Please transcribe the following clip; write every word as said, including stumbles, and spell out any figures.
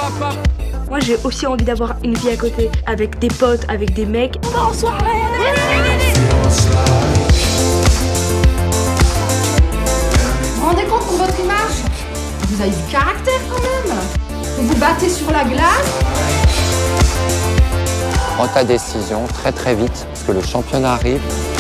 Moi j'ai aussi envie d'avoir une vie à côté, avec des potes, avec des mecs. On va en soirée. Vous vous rendez compte pour votre image? Vous avez du caractère quand même. Vous vous battez sur la glace. Prends ta décision très très vite, parce que le championnat arrive.